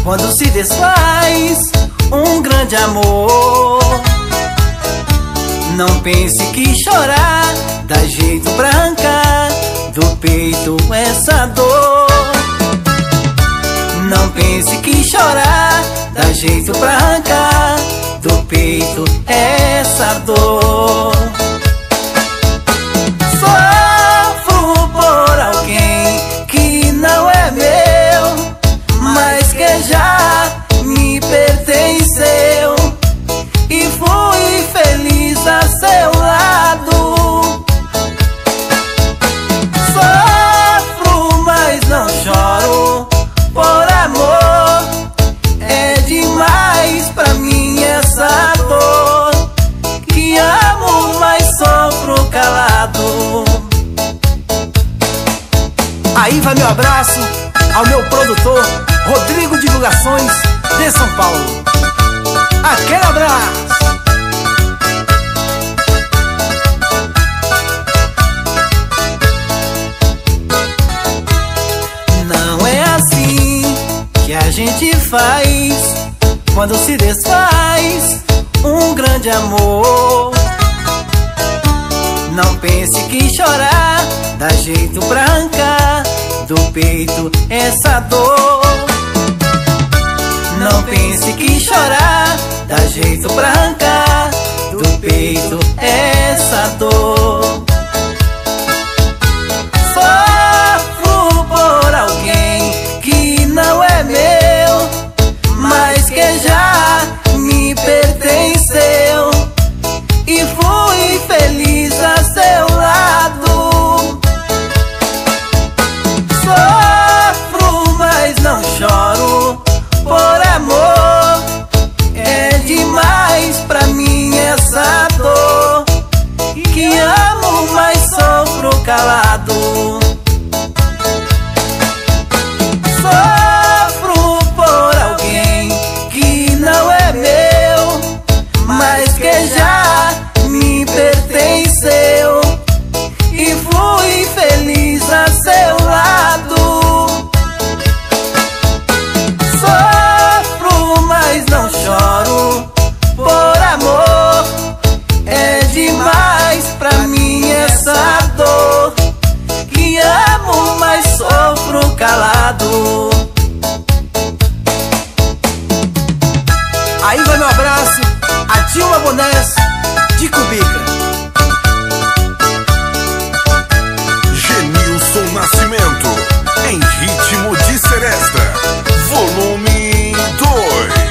quando se desfaz um grande amor. Não pense que chorar dá jeito pra arrancar do peito essa dor. Não pense que chorar dá jeito pra arrancar do peito essa dor. Sofro por alguém que não é meu, mas que já me pertenceu, e fui feliz a seu lado. Sofro, mas não choro por amor. É demais pra mim essa dor, que amo, mas sofro calado. Aí vai meu abraço ao meu produtor Rodrigo Divulgações de São Paulo. Aquele abraço! Não é assim que a gente faz quando se desfaz um grande amor. Não pense que chorar dá jeito pra arrancar do peito essa dor. Não pense que chorar dá jeito pra arrancar do peito essa dor. Sofro por alguém que não é meu, mas que já me pertenceu, e fui feliz a seu lado. Sofro, mas não choro por amor. É demais pra mim essa dor, que amo, mas sofro calado. Sofro por alguém que não é meu, mas que já me pertenceu, e fui feliz a seu lado. Sofro, mas não choro por amor. É demais pra mim essa dor, que amo, mas sofro calado. Aí vai meu abraço a Dilma Bonés de Cubica. Genilson Nascimento, em ritmo de seresta, volume 2.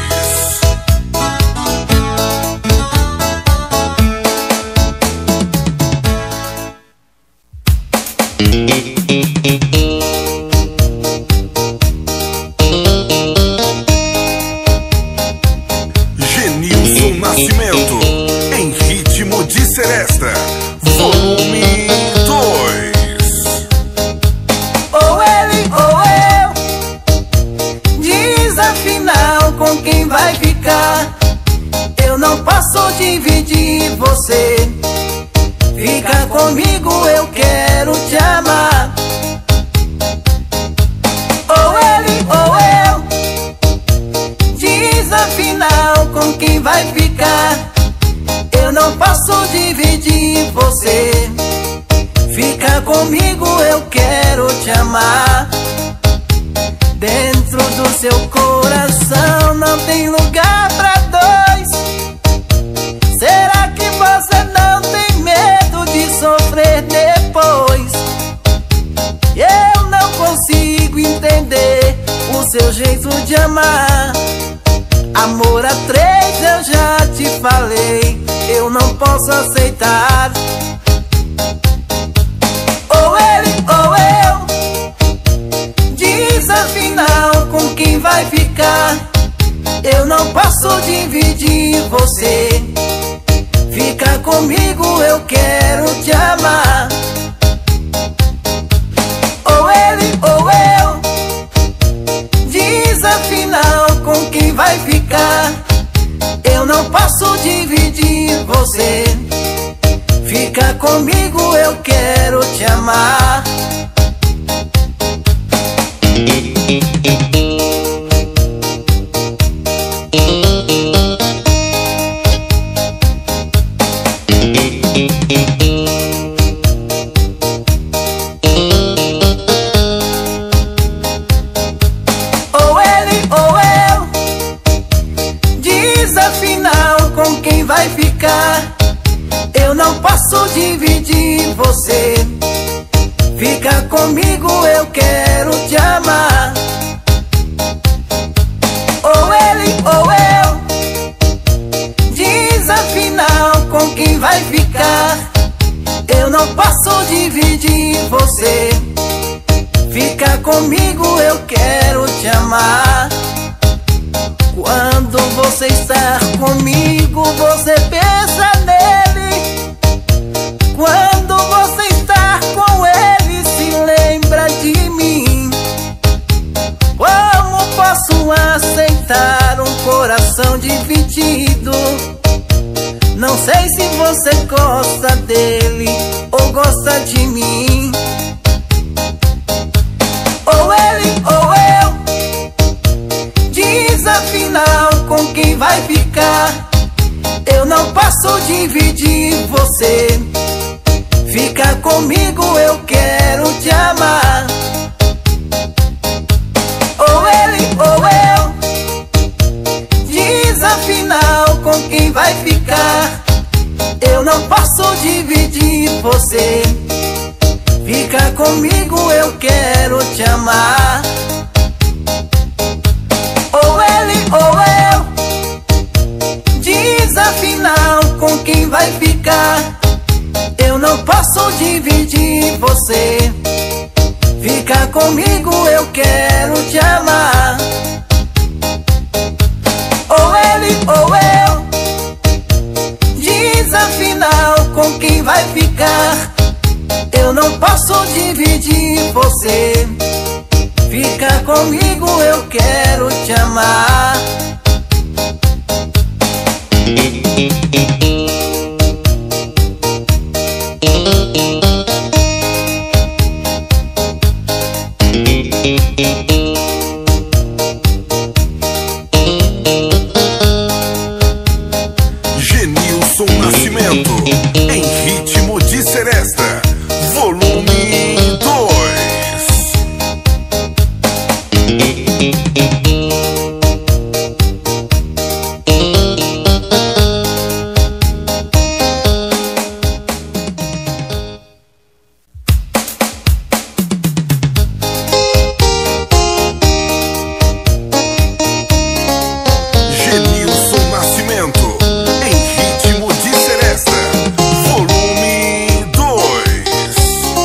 Genilson Nascimento, em ritmo de seresta, volume 2. Ou ele ou eu, diz afinal com quem vai ficar. Eu não posso dividir você, fica comigo, eu quero te amar. Ou ele ou eu, diz afinal com quem vai ficar. Eu não posso dividir você, fica comigo, eu quero te amar. Dentro do seu coração não tem lugar pra dois. Será que você não tem medo de sofrer depois? Eu não consigo entender o seu jeito de amar. Amor a três eu já te falei, eu não posso aceitar. Ou ele ou eu, diz afinal com quem vai ficar. Eu não posso dividir você, fica comigo, eu quero te amar. Ou ele ou eu, diz afinal com quem vai ficar. Eu não posso dividir você, fica comigo, eu quero te amar. você. Fica comigo, eu quero te amar. Ou ele ou eu, diz afinal com quem vai ficar. Eu não posso dividir você. Fica comigo, eu quero te amar. Quando você está comigo, você pensa nele. Quando você está com ele, se lembra de mim. Como posso aceitar um coração dividido? Não sei se você gosta dele ou gosta de mim. Ou ele ou eu, diz afinal com quem vai ficar. Eu não posso dividir você. Fica comigo, eu quero te amar. Ou ele ou eu, diz afinal com quem vai ficar. Eu não posso dividir você. Fica comigo, eu quero te amar. Ou ele ou eu, diz afinal com quem vai ficar. Eu não posso dividir você. Fica comigo, eu quero te amar. Ou ele ou eu, diz afinal com quem vai ficar. Eu não posso dividir você. Fica comigo, eu quero te amar. Genilson Nascimento, em Ritmo de Seresta, volume 2. Genilson Nascimento, em Ritmo de Seresta, volume 2.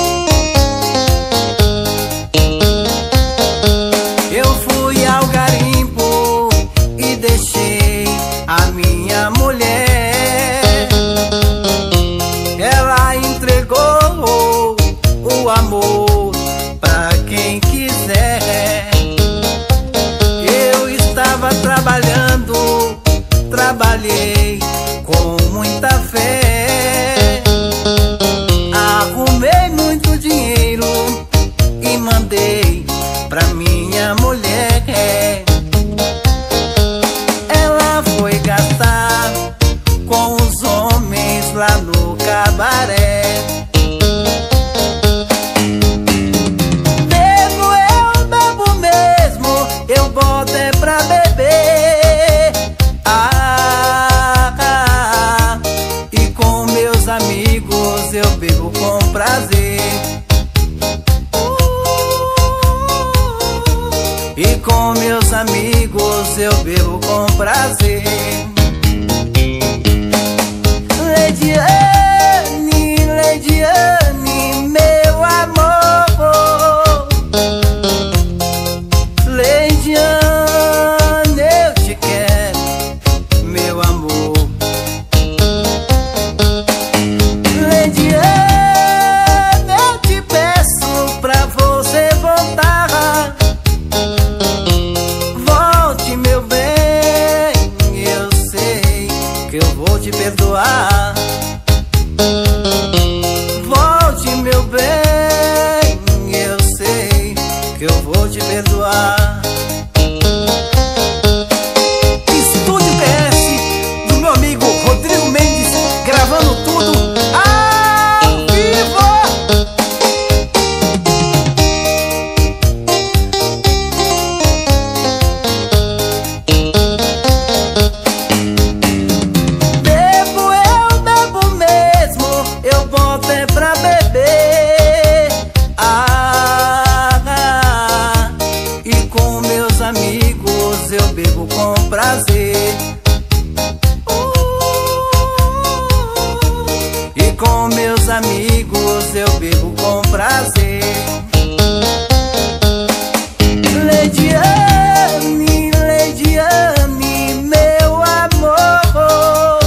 Eu fui ao garimpo e deixei a minha mulher. Ela entregou o amor pra quem quiser. Eu estava trabalhando, trabalhei com muita fé. Arrumei muito dinheiro e mandei pra minha mulher. Ela foi gastar com os homens lá no cabaré. Bebo, eu bebo mesmo, eu boto é pra beber. E com meus amigos eu bebo com prazer. E com meus amigos eu bebo com prazer. Leidiane, Leidiane, meu amor. Leidiane, eu te quero, meu amor. Leidiane, eu te peço pra você voltar. Volte, meu bem, eu sei que eu vou te perdoar. Volte, eu bebo com prazer. Leidiane, Leidiane, meu amor.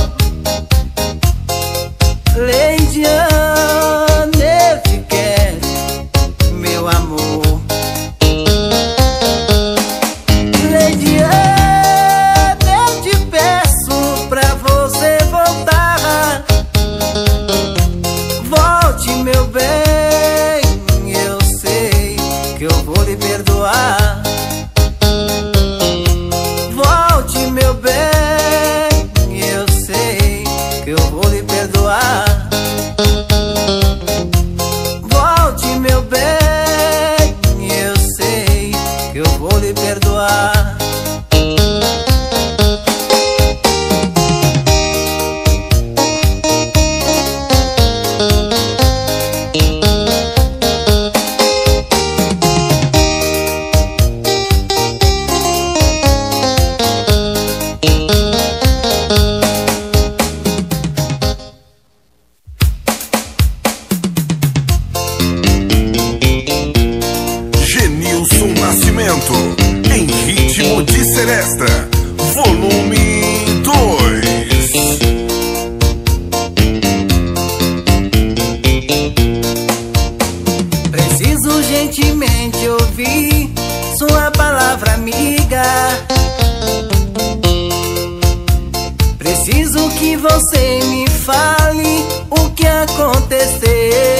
Leidiane, eu te quero, meu amor. Leidiane, eu te peço pra você voltar. Volte, meu bem, eu sei que eu vou lhe perdoar. Volte, meu bem, eu sei que eu vou lhe perdoar. Volte, meu bem, eu sei que eu vou lhe perdoar. Genilson Nascimento, em ritmo de seresta, volume 2. Preciso urgentemente ouvir sua palavra amiga. Preciso que você me fale o que aconteceu.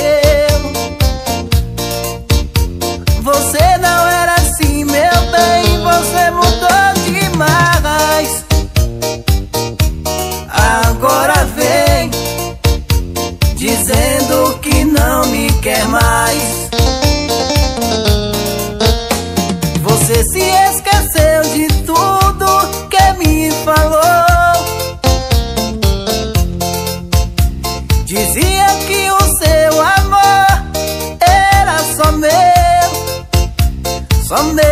Você não era assim, meu bem, você mudou demais. Agora vem dizendo que não me quer mais. Você se esqueceu de tudo que me falou. Dizia que o seu amor era só meu, só meu.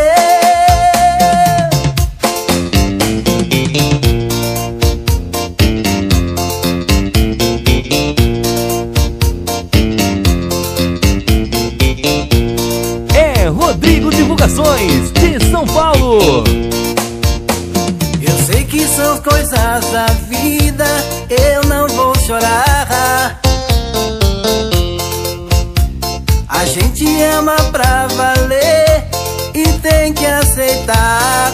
É Rodrigo Divulgações, de São Paulo. Eu sei que são coisas da vida, eu não vou chorar. A gente ama pra valer e tem que aceitar.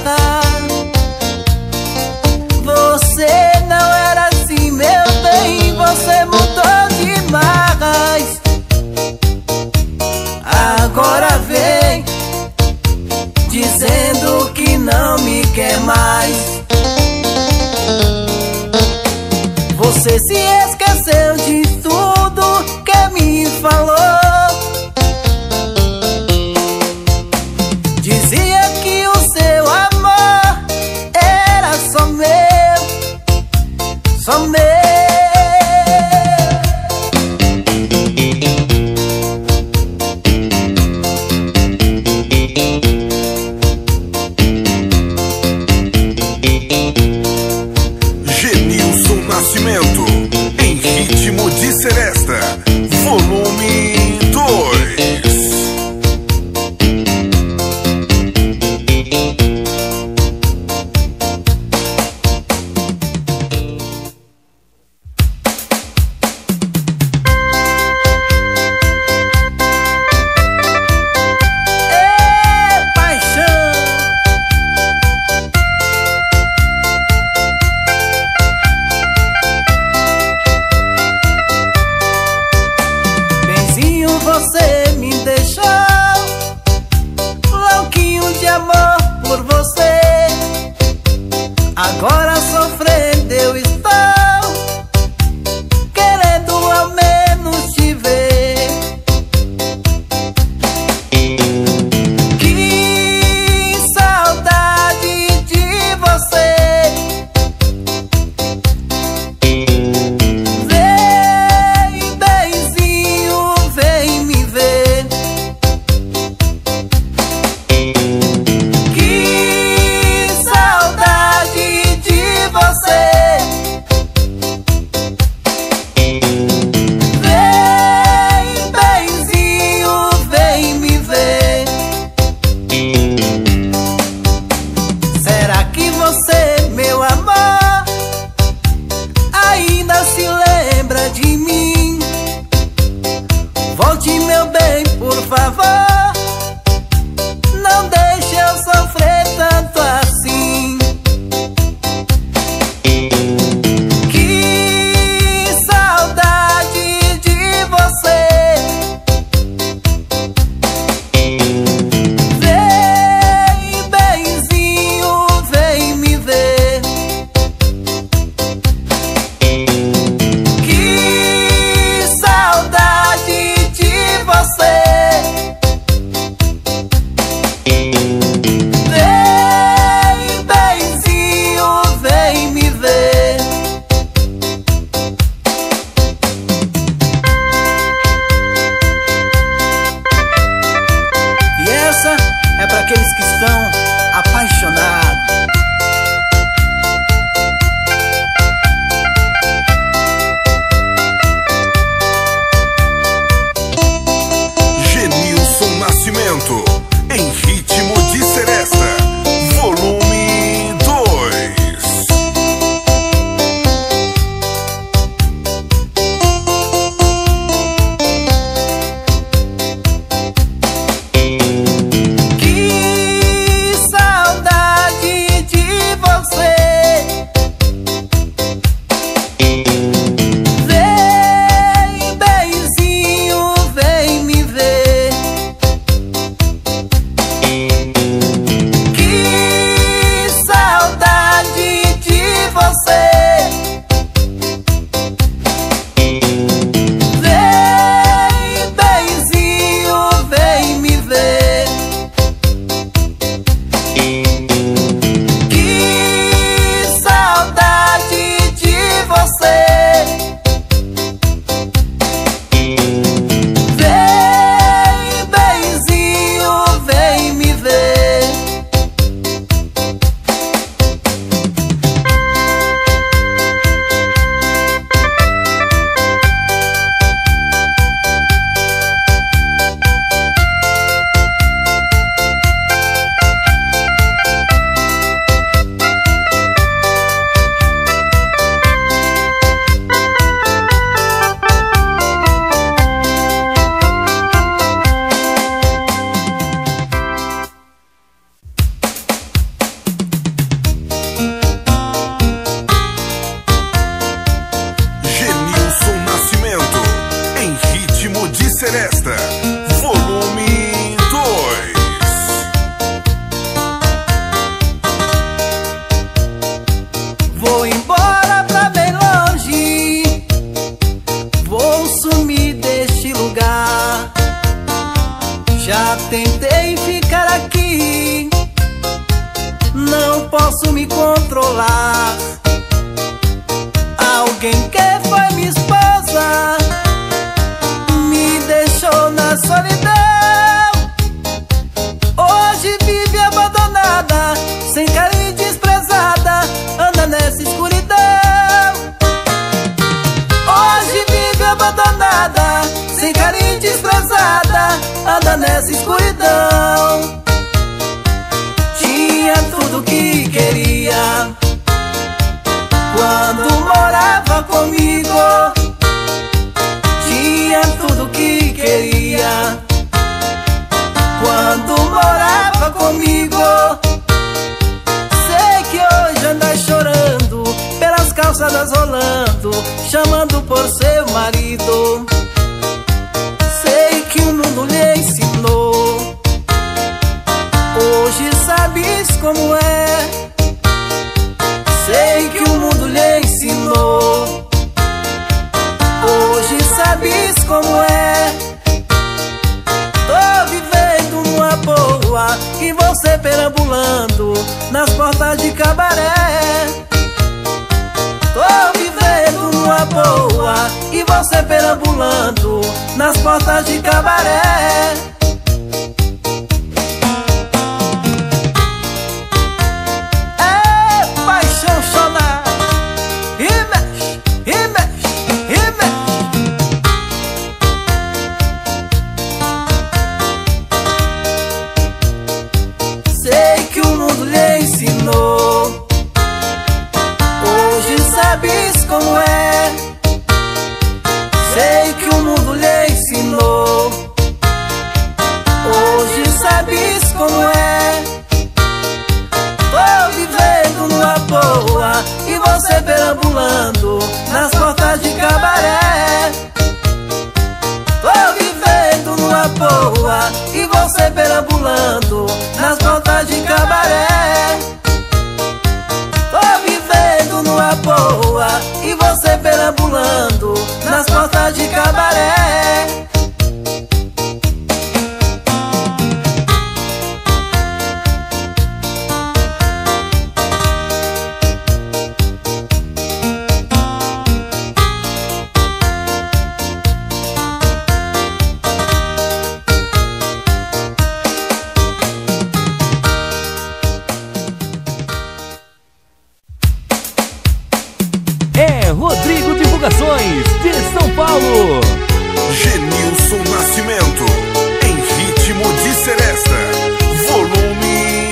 Você não era assim, meu bem, você mudou demais. Agora vem dizendo que não me quer mais. Você se esqueceu de tudo que me falou. Dizia que o seu amor meu bem, por favor, não deixe eu sofrer tanto assim. Que saudade de você. Vem, benzinho, vem me ver. Que saudade de você. Vem, benzinho, vem me ver. E essa é para aqueles que estão apaixonados. Genilson Nascimento, em ritmo de seresta, volume 2. Que saudade de você. Vem, benzinho, vem me ver. Que saudade de você. Vem, benzinho, vem me ver. Que saudade de você. Vem, benzinho, vem me ver. Genilson Nascimento, em ritmo de seresta, volume 2. Vou embora pra bem longe, vou sumir deste lugar. Já tentei ficar aqui, não posso me controlar. Alguém que foi minha esposa me deixou na solidão. Hoje vive abandonada, sem carinho e desprezada, anda nessa escuridão. Hoje vive abandonada, sem carinho e desprezada, anda nessa escuridão. Tinha tudo que queria quando morava comigo. Tinha tudo que queria quando morava comigo. Sei que hoje anda chorando, pelas calçadas rolando, chamando por seu marido. Sei que o mundo lhe ensinou, hoje sabes como é. Sei que o mundo lhe ensinou, hoje sabes como é. Tô vivendo numa boa e você perambulando nas portas de cabaré. Tô vivendo numa boa e você perambulando nas portas de cabaré. Como é, sei que o mundo lhe ensinou, perambulando nas portas de cabaré. Rodrigo Divulgações de São Paulo. Genilson Nascimento, em ritmo de seresta, volume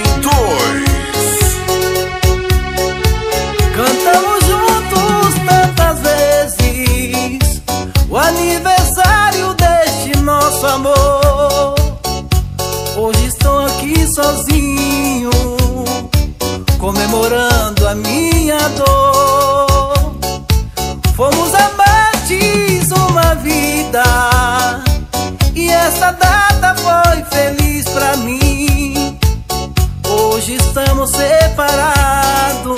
2. Cantamos juntos tantas vezes o aniversário deste nosso amor. Hoje estou aqui sozinho, comemorando a minha dor. Fomos amantes uma vida, e essa data foi feliz pra mim. Hoje estamos separados,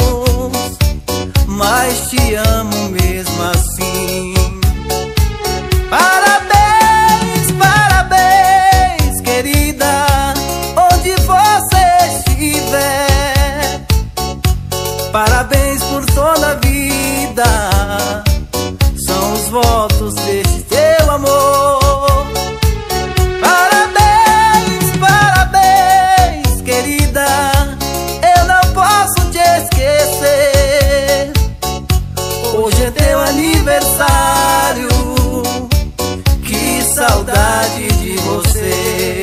mas te amo mesmo assim. Parabéns, parabéns, querida, onde você estiver. Parabéns por toda a vida, são os votos deste teu amor. Parabéns, parabéns, querida, eu não posso te esquecer. Hoje é teu aniversário, que saudade de você.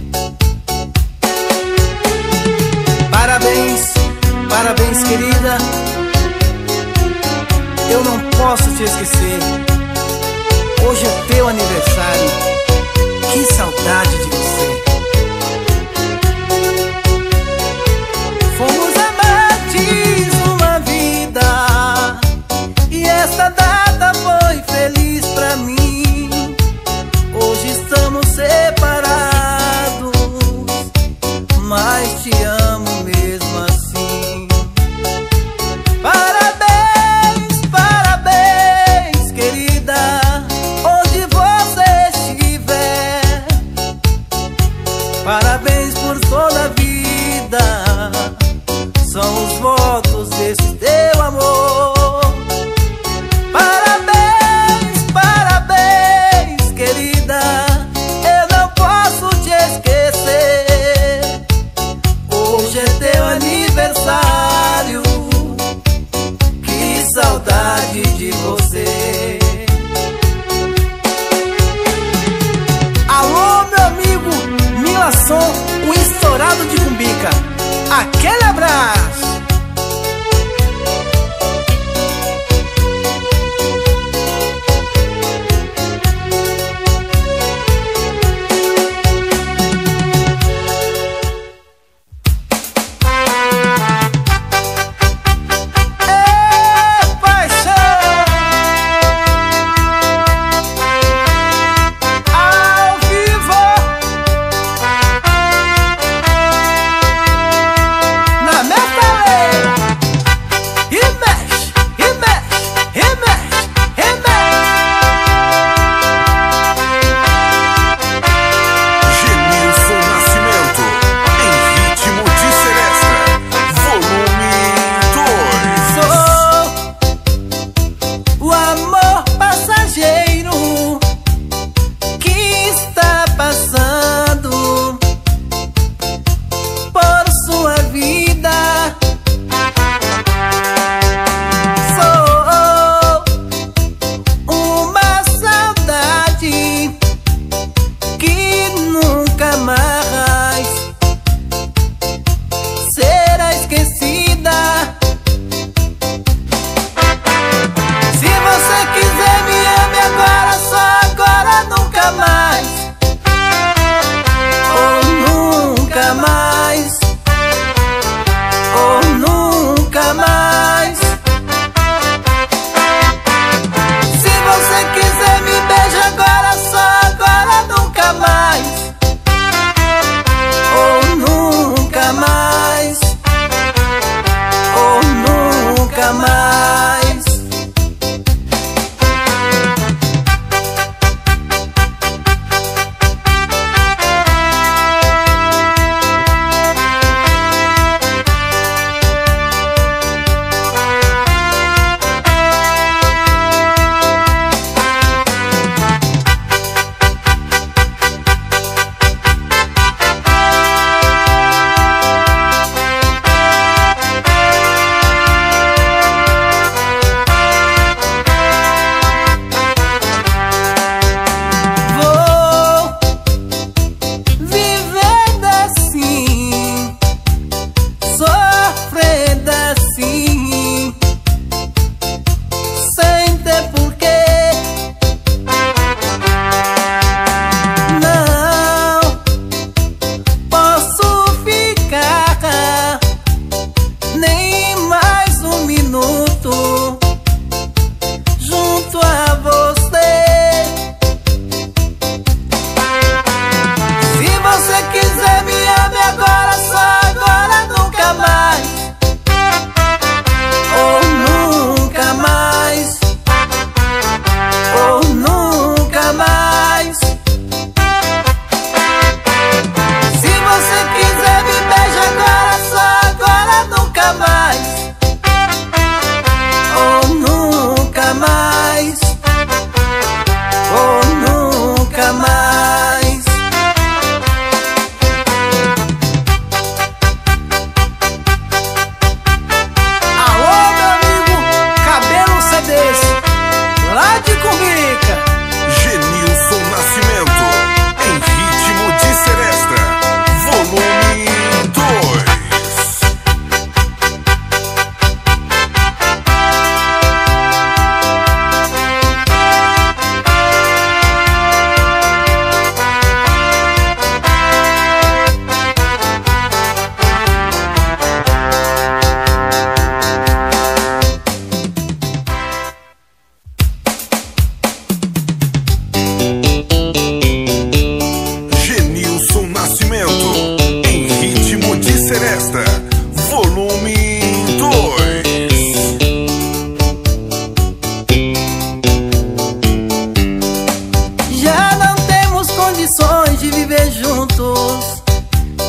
Parabéns, parabéns, querida, eu não posso te esquecer. Hoje é teu aniversário, que saudade de você. Fomos amantes uma vida, e esta data foi feliz pra mim. Hoje estamos separados, mas te amo mesmo assim. Parabéns, parabéns, querida, onde você estiver. Parabéns por toda a vida, são os votos desse teu amor. Parabéns, parabéns, querida, eu não posso te esquecer. Hoje é teu aniversário, que saudade de você. Alô, meu amigo Milason, o estourado de Cumbica, aquele abraço. Na meta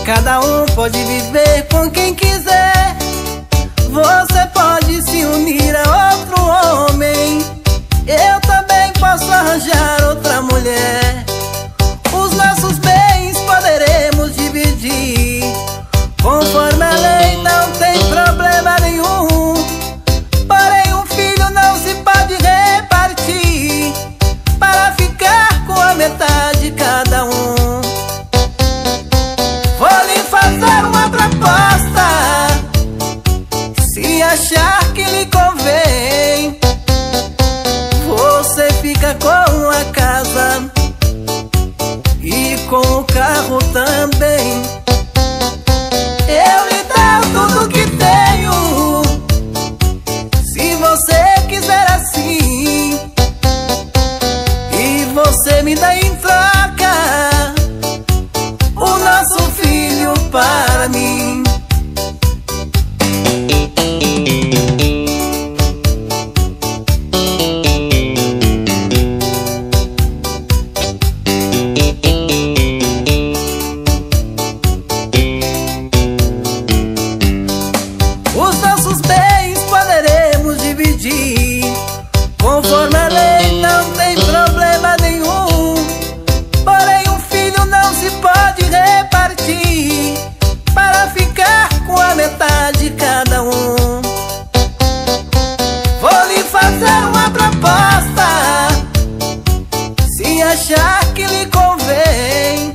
Cada um pode viver com quem quiser. Você pode se unir a outro homem, eu também posso arranjar outra mulher. Os nossos bens poderemos dividir, conforme a lei não tem problema nenhum. Porém um filho não se pode repartir, para ficar com a metade cada um. Vou lhe fazer uma proposta, se achar que lhe convém, você fica com a casa e com o carro também. Eu lhe dou tudo que tenho, se você quiser assim, e você me dá em troca o nosso filho para mim. Os nossos bens poderemos dividir, conforme a lei não tem problema nenhum. Porém um filho não se pode repartir, para ficar com a metade cada um. Vou lhe fazer uma proposta, se achar que lhe convém,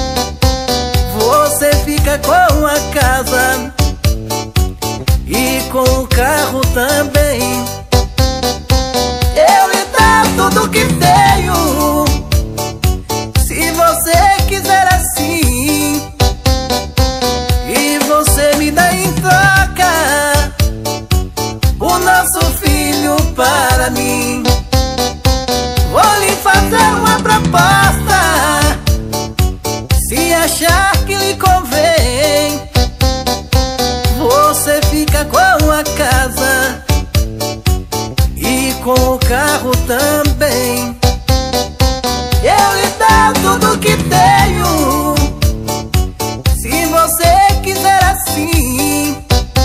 você fica com a casa e com o carro também. Eu lhe dou tudo que tenho, se você quiser assim, e você me dá em troca o nosso filho para mim. Vou lhe fazer uma proposta, se achar que lhe convém, você fica com a casa e com o carro também. Eu lhe dou tudo que tenho, se você quiser assim,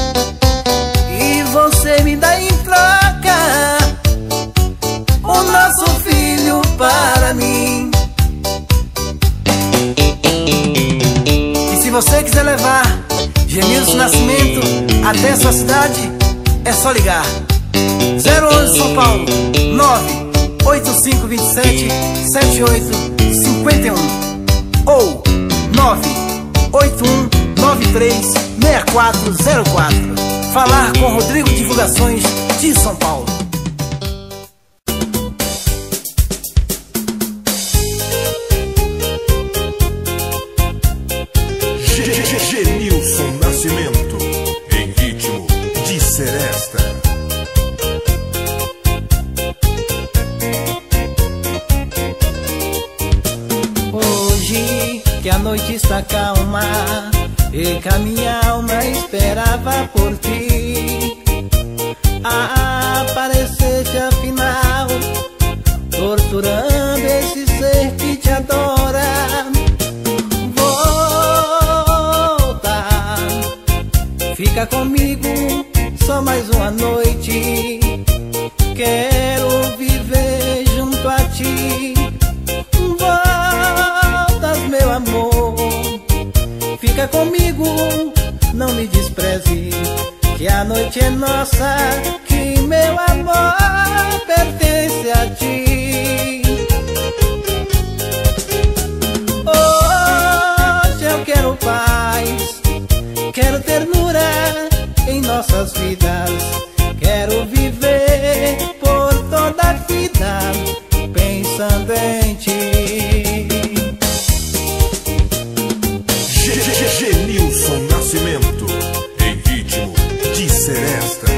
e você me dá em troca o nosso filho para mim. E se você quiser levar Genilson Nascimento até sua cidade, é só ligar 011 São Paulo 985277851 ou 981936404. Falar com Rodrigo Divulgações de São Paulo. Genilson Nascimento, em ritmo de seresta. Hoje que a noite está calma e que a minha alma esperava por ti, apareceste afinal, torturando esse ser que te adora. Fica comigo só mais uma noite, quero viver junto a ti. Voltas, meu amor, fica comigo, não me despreze, que a noite é nossa, que meu amor pertence a ti. Hoje eu quero paz, quero ternura em nossas vidas, quero viver por toda a vida pensando em ti. Genilson Nascimento, em ritmo de seresta.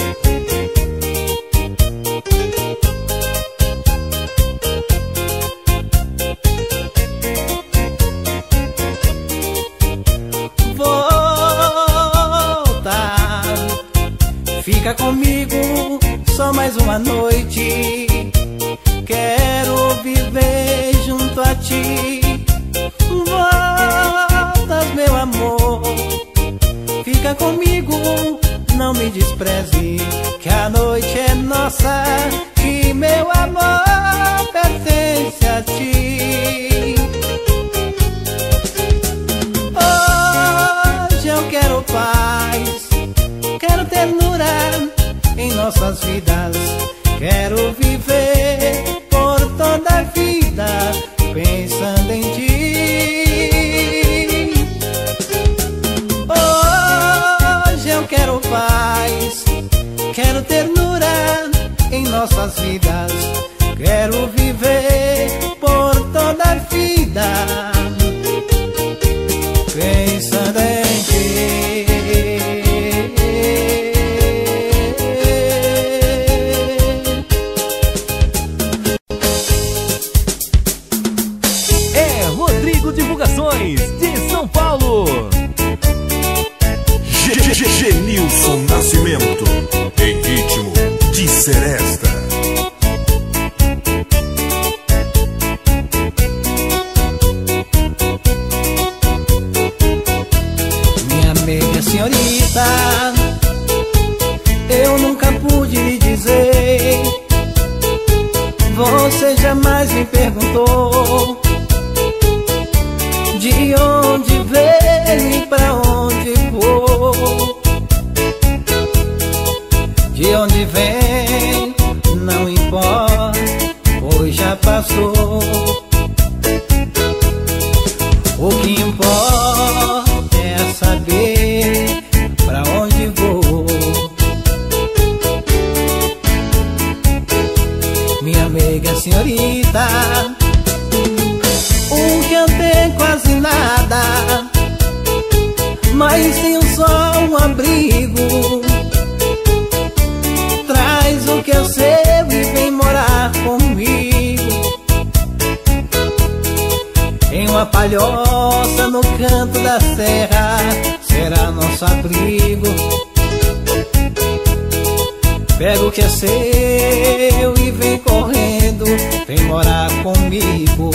Fica comigo só mais uma noite, quero viver junto a ti. Voltas, meu amor, me despreze, que a noite é nossa, que meu amor pertence a ti. Hoje eu quero paz, quero ternura em nossas vidas, quero viver por toda a vida pensando em ti. Hoje eu quero paz, quero ternura em nossas vidas, quero viver por toda a vida pensando em ti. Divulgações de São Paulo. Genilson Nascimento, em ritmo de seresta. Minha amiga senhorita, eu nunca pude lhe dizer, você jamais me perguntou de onde veio e pra onde vou. De onde vem não importa, pois já passou. O que importa é saber pra onde vou. Minha amiga senhorita, o que eu tenho quase nada, mas tenho só um abrigo. Traz o que é seu e vem morar comigo em uma palhoça no canto da serra, será nosso abrigo. Pega o que é seu e vem correndo, vem morar comigo.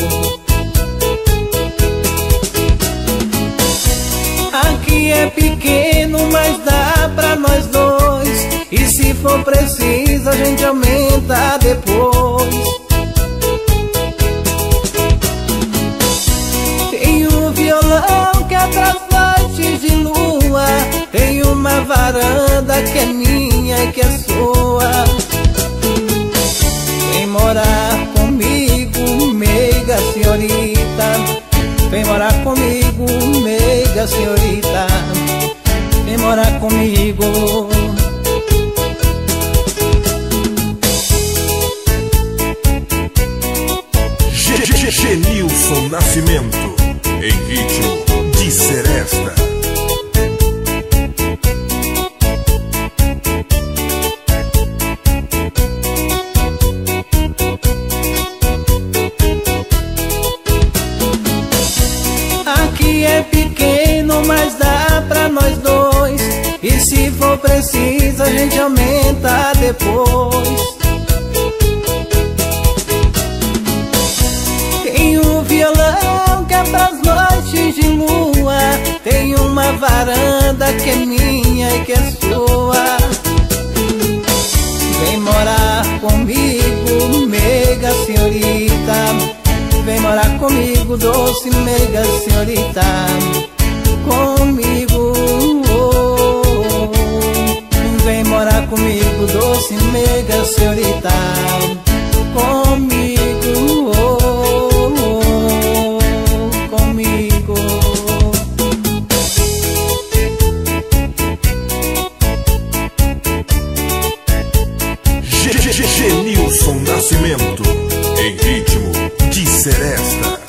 Aqui é pequeno, mas dá pra nós dois, e se for preciso a gente aumenta depois. Tem um violão que é pras noites de lua, tem uma varanda que é minha e que é sua. Vem morar comigo, meiga senhorita, vem morar comigo, meiga senhorita, vem morar comigo. Genilson Nascimento, em ritmo de seresta. Aqui é pequeno, mas dá pra nós dois, e se for preciso a gente aumenta depois. Tem um violão que é pras noites de lua, tem uma varanda que é minha e que é sua. Vem morar comigo, meiga senhorita, vem morar comigo, doce meiga senhorita, comigo. Vem morar comigo, doce meiga senhorita, comigo, comigo. Genilson Nascimento, em ritmo de seresta.